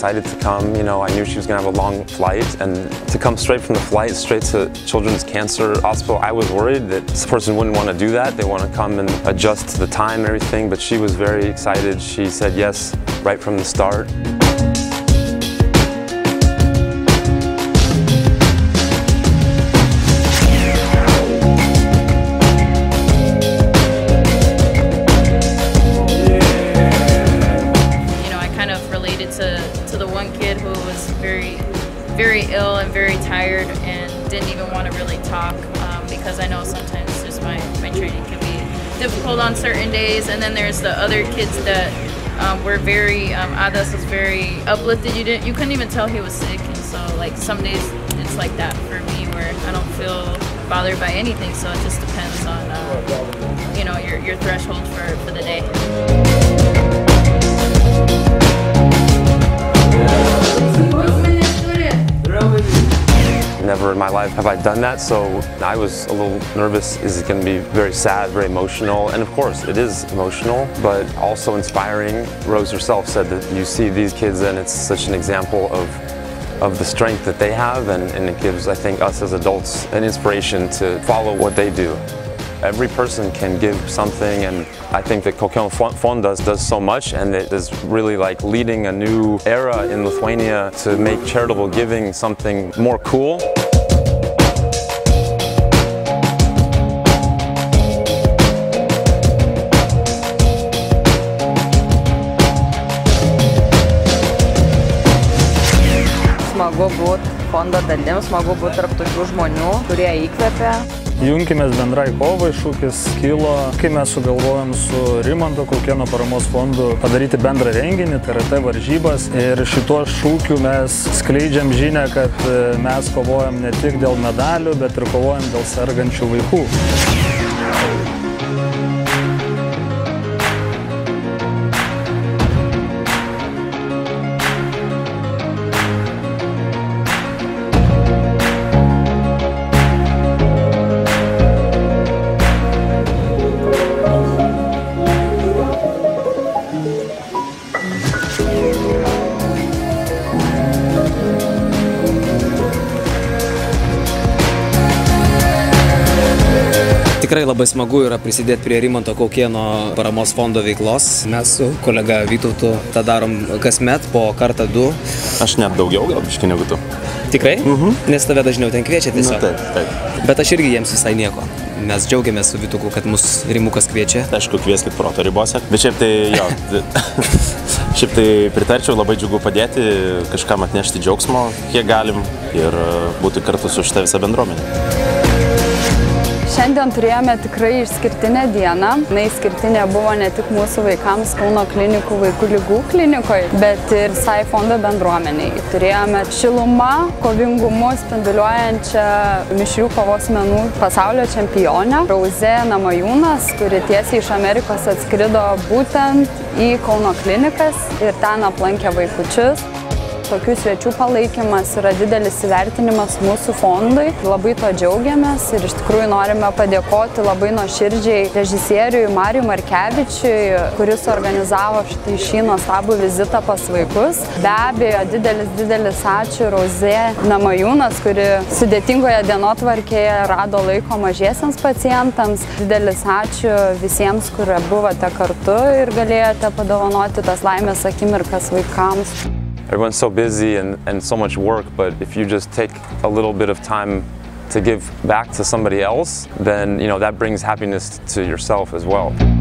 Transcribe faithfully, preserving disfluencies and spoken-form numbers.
excited to come. You know, I knew she was gonna have a long flight, and to come straight from the flight, straight to Children's Cancer Hospital, I was worried that this person wouldn't want to do that. They want to come and adjust to the time and everything, but she was very excited. She said yes right from the start. To, to the one kid who was very, very ill and very tired and didn't even want to really talk um, because I know sometimes just my, my training can be difficult on certain days. And then there's the other kids that um, were very, um, Adas was very uplifted. You didn't, you couldn't even tell he was sick. And so like some days it's like that for me where I don't feel bothered by anything. So it just depends on, uh, you know, your, your threshold for, for the day. Never in my life have I done that, so I was a little nervous. Is it going to be very sad, very emotional? And of course, it is emotional, but also inspiring. Rose herself said that you see these kids and it's such an example of, of the strength that they have, and, and it gives, I think, us as adults an inspiration to follow what they do. Every person can give something, and I think that Kokiono Fondas does so much, and it is really like leading a new era in Lithuania to make charitable giving something more cool. Smagu būti fondo dalim, smagu būti tarp tokių žmonių, kurie įkvepia. Junkimės bendrai kovai, šūkis kilo, kai mes sugalvojom su Rimanto Kaukėno paramos fondu padaryti bendrą renginį, T R T varžybas. Ir šituo šūkiu mes skleidžiam žinią, kad mes kovojam ne tik dėl medalių, bet ir kovojam dėl sergančių vaikų. Tikrai labai smagu yra prisidėti prie Rimanto Kaukėno paramos fondo veiklos. Mes su kolega Vytautu tą darom kasmet, po kartą du. Aš net daugiau gal biškį negu tu. Tikrai? Mhm. Nes tave dažniau ten kviečia tiesiog. Na, taip, taip. Bet aš irgi jiems visai nieko. Mes džiaugiamės su Vytuku, kad mus Rimukas kviečia. Aišku, kvieskit proto ribose. Bet šiaip tai, jo, šiaip tai pritarčiau, labai džiugu padėti, kažkam atnešti džiaugsmo, kiek galim, ir būti kartu su šitą visą bendruomenę. Šiandien turėjome tikrai išskirtinę dieną. Na, išskirtinė buvo ne tik mūsų vaikams Kauno klinikų vaikų ligų klinikoje, bet ir visai fondo bendruomeniai. Turėjome šilumą, kovingumu spinduliuojančią mišrių kovos menų pasaulio čempionę Rose Namajūnas, kuri tiesiai iš Amerikos atskrido būtent į Kauno klinikas ir ten aplankė vaikučius. Tokių svečių palaikymas yra didelis įvertinimas mūsų fondui. Labai to džiaugiamės ir iš tikrųjų norime padėkoti labai nuoširdžiai režisieriui Mariui Markevičiui, kuris organizavo štai šį nuostabų vizitą pas vaikus. Be abejo, didelis, didelis ačiū Rose Namajūnas, kuri sudėtingoje dienotvarkėje rado laiko mažiesiams pacientams. Didelis ačiū visiems, kurie buvote kartu ir galėjote padovanoti tas laimės akimirkas vaikams. Everyone's so busy and, and so much work, but if you just take a little bit of time to give back to somebody else, then, you know, that brings happiness to yourself as well.